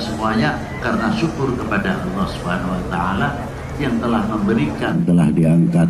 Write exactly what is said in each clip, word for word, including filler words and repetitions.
semuanya karena syukur kepada Allah Subhanahu wa taala yang telah memberikan, telah diangkat.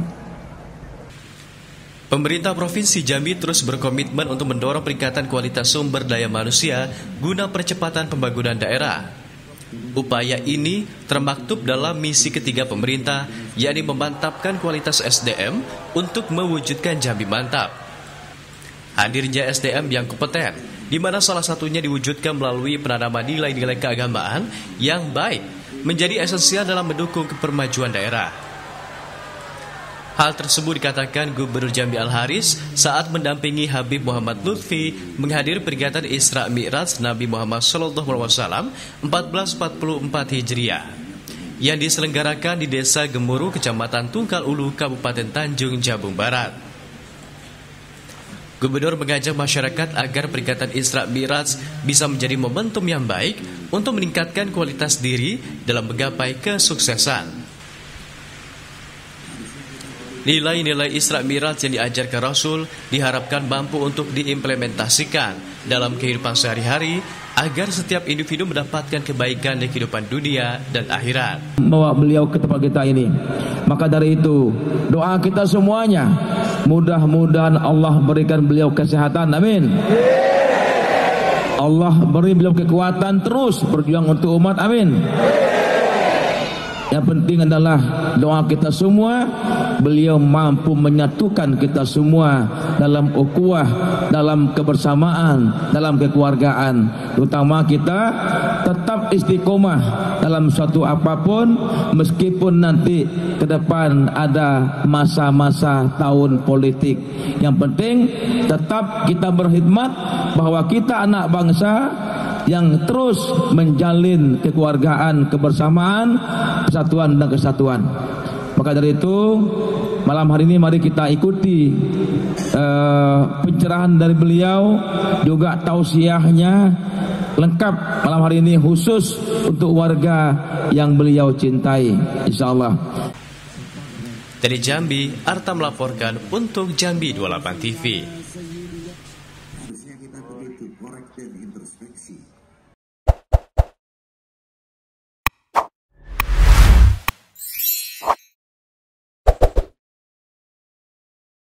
Pemerintah Provinsi Jambi terus berkomitmen untuk mendorong peningkatan kualitas sumber daya manusia guna percepatan pembangunan daerah. Upaya ini termaktub dalam misi ketiga pemerintah, yakni memantapkan kualitas S D M untuk mewujudkan Jambi mantap. Hadirnya S D M yang kompeten, di mana salah satunya diwujudkan melalui penanaman nilai-nilai keagamaan yang baik, menjadi esensial dalam mendukung kepermajuan daerah. Hal tersebut dikatakan Gubernur Jambi Al-Haris saat mendampingi Habib Muhammad Lutfi menghadiri peringatan Isra Mi'raj Nabi Muhammad Shallallahu Alaihi Wasallam seribu empat ratus empat puluh empat Hijriah yang diselenggarakan di Desa Gemuruh, Kecamatan Tungkal Ulu, Kabupaten Tanjung Jabung Barat. Gubernur mengajak masyarakat agar peringatan Isra Mi'raj bisa menjadi momentum yang baik untuk meningkatkan kualitas diri dalam menggapai kesuksesan. Nilai-nilai Isra Mi'raj yang diajarkan Rasul diharapkan mampu untuk diimplementasikan dalam kehidupan sehari-hari agar setiap individu mendapatkan kebaikan di kehidupan dunia dan akhirat. Bawa beliau ke tempat kita ini. Maka dari itu, doa kita semuanya, mudah-mudahan Allah berikan beliau kesehatan. Amin. Allah beri beliau kekuatan terus berjuang untuk umat. Amin. Yang penting adalah doa kita semua, beliau mampu menyatukan kita semua dalam ukhuwah, dalam kebersamaan, dalam kekeluargaan. Terutama kita tetap istiqomah dalam suatu apapun, meskipun nanti ke depan ada masa-masa tahun politik. Yang penting tetap kita berkhidmat bahwa kita anak bangsa yang terus menjalin kekeluargaan, kebersamaan, persatuan dan kesatuan. Maka dari itu, malam hari ini mari kita ikuti uh, pencerahan dari beliau, juga tausiahnya lengkap malam hari ini khusus untuk warga yang beliau cintai, insyaallah. Dari Jambi, Arta melaporkan untuk Jambi dua puluh delapan T V. Harusnya kita begitu korek dan introspeksi.